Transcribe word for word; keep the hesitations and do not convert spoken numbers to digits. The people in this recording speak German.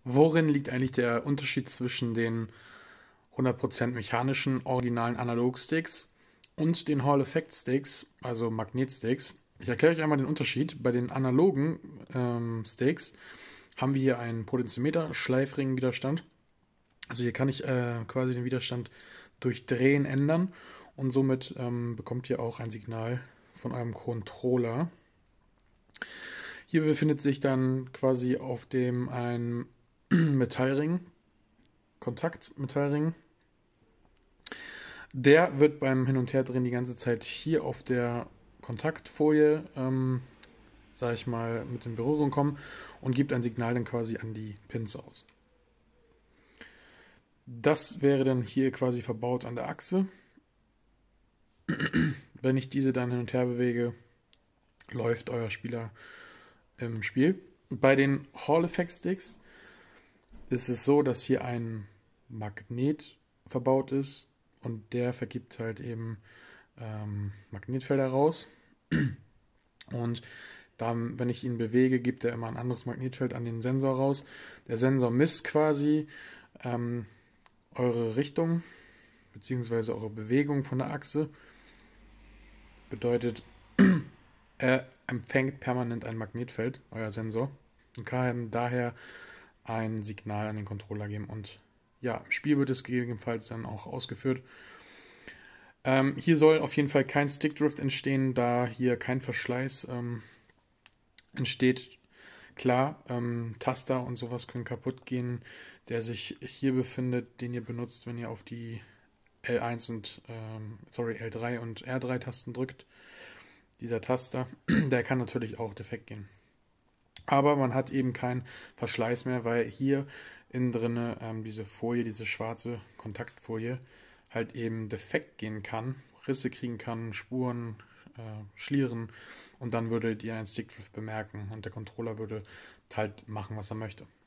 Worin liegt eigentlich der Unterschied zwischen den hundert Prozent mechanischen, originalen Analog-Sticks und den Hall-Effect-Sticks, also Magnet-Sticks? Ich erkläre euch einmal den Unterschied. Bei den analogen ähm, Sticks haben wir hier einen Potentiometer, Schleifringwiderstand. Also hier kann ich äh, quasi den Widerstand durch Drehen ändern und somit ähm, bekommt ihr auch ein Signal von eurem Controller. Hier befindet sich dann quasi auf dem ein Metallring, Kontaktmetallring. Der wird beim Hin- und Herdrehen die ganze Zeit hier auf der Kontaktfolie, ähm, sage ich mal, mit in Berührung kommen und gibt ein Signal dann quasi an die Pins aus. Das wäre dann hier quasi verbaut an der Achse. Wenn ich diese dann hin und her bewege, läuft euer Spieler im Spiel. Bei den Hall Effect Sticks ist es so, dass hier ein Magnet verbaut ist und der vergibt halt eben ähm, Magnetfelder raus. Und dann, wenn ich ihn bewege, gibt er immer ein anderes Magnetfeld an den Sensor raus. Der Sensor misst quasi ähm, eure Richtung bzw. eure Bewegung von der Achse. Bedeutet, er empfängt permanent ein Magnetfeld, euer Sensor, und kann daher ein Signal an den Controller geben. Und ja, im Spiel wird es gegebenenfalls dann auch ausgeführt. Ähm, hier soll auf jeden Fall kein Stickdrift entstehen, da hier kein Verschleiß ähm, entsteht. Klar, ähm, Taster und sowas können kaputt gehen, der sich hier befindet, den ihr benutzt, wenn ihr auf die L eins und ähm, sorry, L drei und R drei Tasten drückt. Dieser Taster, der kann natürlich auch defekt gehen. Aber man hat eben keinen Verschleiß mehr, weil hier innen drinne ähm, diese Folie, diese schwarze Kontaktfolie, halt eben defekt gehen kann, Risse kriegen kann, Spuren, äh, Schlieren, und dann würdet ihr einen Stickdrift bemerken und der Controller würde halt machen, was er möchte.